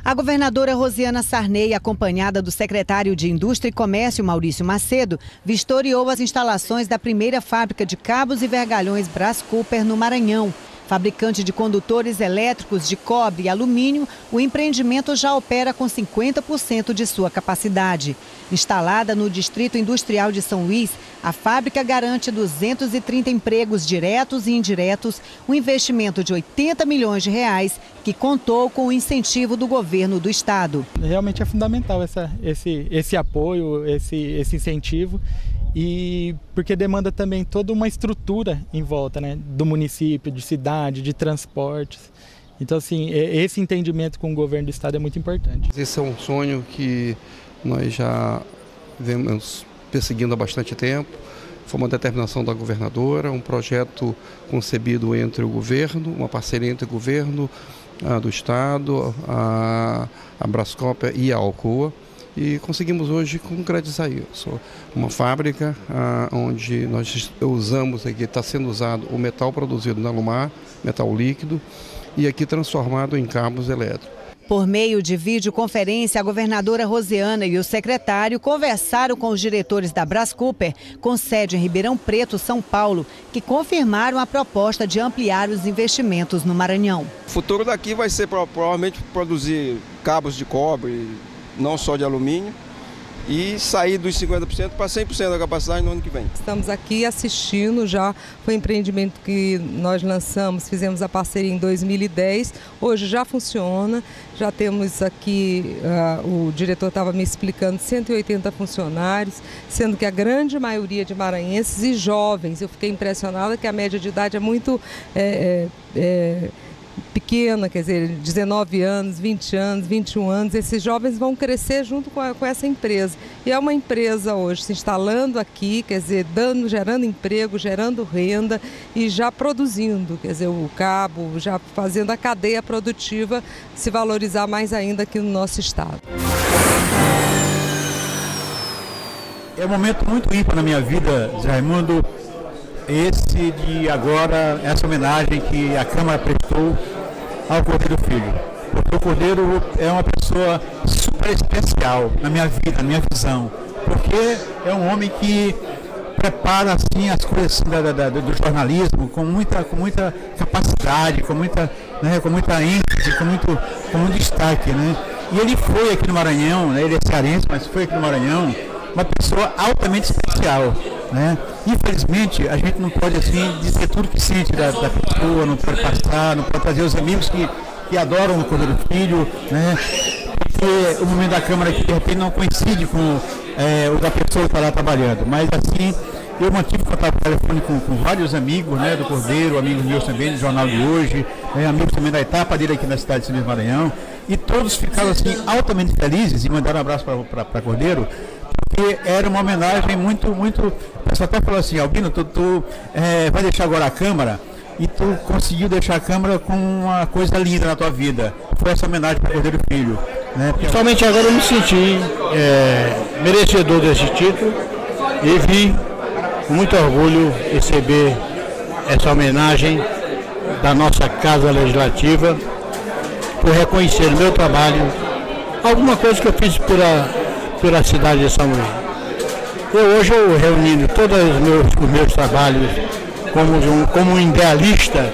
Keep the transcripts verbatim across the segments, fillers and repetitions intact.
A governadora Rosiana Sarney, acompanhada do secretário de Indústria e Comércio, Maurício Macedo, vistoriou as instalações da primeira fábrica de cabos e vergalhões Brás Cooper no Maranhão. Fabricante de condutores elétricos de cobre e alumínio, o empreendimento já opera com cinquenta por cento de sua capacidade. Instalada no Distrito Industrial de São Luís, a fábrica garante duzentos e trinta empregos diretos e indiretos, um investimento de oitenta milhões de reais, que contou com o incentivo do governo do estado. Realmente é fundamental essa, esse, esse apoio, esse, esse incentivo. E porque demanda também toda uma estrutura em volta, né, do município, de cidade, de transportes. Então, assim, esse entendimento com o governo do estado é muito importante. Esse é um sonho que nós já vemos perseguindo há bastante tempo. Foi uma determinação da governadora, um projeto concebido entre o governo, uma parceria entre o governo a, do estado, a, a Brás Cooper e a Alcoa. E conseguimos hoje concretizar isso. Uma fábrica ah, onde nós usamos aqui, está sendo usado o metal produzido na Alumar, metal líquido, e aqui transformado em cabos elétricos. Por meio de videoconferência, a governadora Rosiana e o secretário conversaram com os diretores da Brás Cooper, com sede em Ribeirão Preto, São Paulo, que confirmaram a proposta de ampliar os investimentos no Maranhão. O futuro daqui vai ser provavelmente produzir cabos de cobre, não só de alumínio, e sair dos cinquenta por cento para cem por cento da capacidade no ano que vem. Estamos aqui assistindo, já foi um empreendimento que nós lançamos, fizemos a parceria em dois mil e dez, hoje já funciona, já temos aqui, uh, o diretor estava me explicando, cento e oitenta funcionários, sendo que a grande maioria de maranhenses e jovens. Eu fiquei impressionada que a média de idade é muito é, é, é, pequena, quer dizer, dezenove anos, vinte anos, vinte e um anos, esses jovens vão crescer junto com, a, com essa empresa. E é uma empresa hoje se instalando aqui, quer dizer, dando, gerando emprego, gerando renda e já produzindo, quer dizer, o cabo, já fazendo a cadeia produtiva se valorizar mais ainda aqui no nosso estado. É um momento muito ímpar na minha vida, Zé Raimundo, esse de agora, essa homenagem que a Câmara prestou ao Cordeiro Filho. Porque o Cordeiro é uma pessoa super especial na minha vida, na minha visão. Porque é um homem que prepara assim, as coisas assim, da, da, do jornalismo com muita, com muita capacidade, com muita, né, com muita ênfase, com muito, com muito destaque. Né? E ele foi aqui no Maranhão, né, ele é cearense, mas foi aqui no Maranhão, uma pessoa altamente especial. Né? Infelizmente, a gente não pode assim dizer tudo que sente da, da pessoa, não pode passar, não pode trazer os amigos que, que adoram o Cordeiro Filho, né? Porque o momento da Câmara que de repente não coincide com é, o da pessoa que está lá trabalhando. Mas assim, eu mantive contato telefone com, com vários amigos, né, do Cordeiro, amigos meus também do Jornal de Hoje, né, amigos também da etapa dele aqui na cidade de São Luís do Maranhão, e todos ficaram assim altamente felizes e mandaram um abraço para Cordeiro, porque era uma homenagem muito, muito... O pessoal até falou assim, Albino, tu, tu é, vai deixar agora a Câmara e tu conseguiu deixar a Câmara com uma coisa linda na tua vida. Foi essa homenagem para o Cordeiro Filho. Né? Principalmente agora eu me senti é, merecedor desse título e vi com muito orgulho receber essa homenagem da nossa Casa Legislativa por reconhecer o meu trabalho, alguma coisa que eu fiz pela, pela cidade de São Luís. Eu hoje eu reunindo todos os meus, os meus trabalhos como um, como um idealista,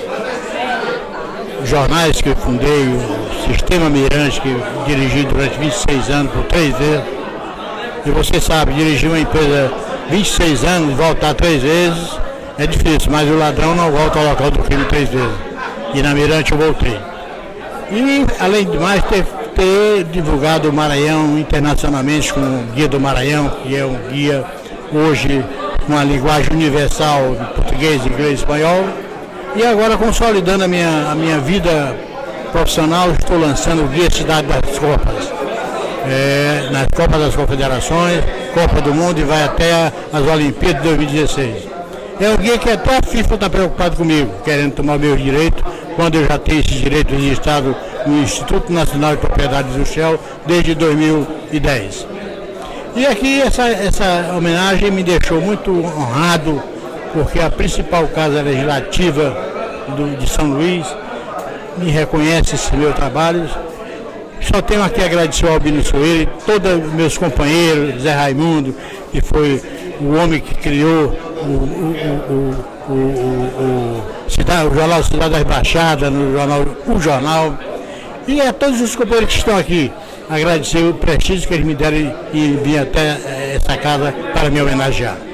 jornais que eu fundei, o Sistema Mirante que eu dirigi durante vinte e seis anos por três vezes. E você sabe, dirigir uma empresa vinte e seis anos, voltar três vezes é difícil, mas o ladrão não volta ao local do crime três vezes. E na Mirante eu voltei. E além de mais ter ter divulgado o Maranhão internacionalmente com o Guia do Maranhão, que é um guia hoje com uma linguagem universal de português, inglês e espanhol. E agora, consolidando a minha, a minha vida profissional, estou lançando o Guia Cidade das Copas. É, nas Copas das Confederações, Copa do Mundo e vai até as Olimpíadas de dois mil e dezesseis. É um guia que até a FIFA está preocupado comigo, querendo tomar meus direitos, quando eu já tenho esses direitos registrados no Instituto Nacional de Propriedade Industrial desde dois mil e dez. E aqui essa, essa homenagem me deixou muito honrado, porque a principal casa legislativa do, de São Luís me reconhece esse meu trabalho, só tenho aqui a agradecer ao Albino Soeiro e todos os meus companheiros, Zé Raimundo, que foi o homem que criou o, o, o, o, o, o, cidade, o jornal Cidade das Baixadas, no jornal O Jornal, e a todos os companheiros que estão aqui, agradecer o prestígio que eles me deram e vir até essa casa para me homenagear.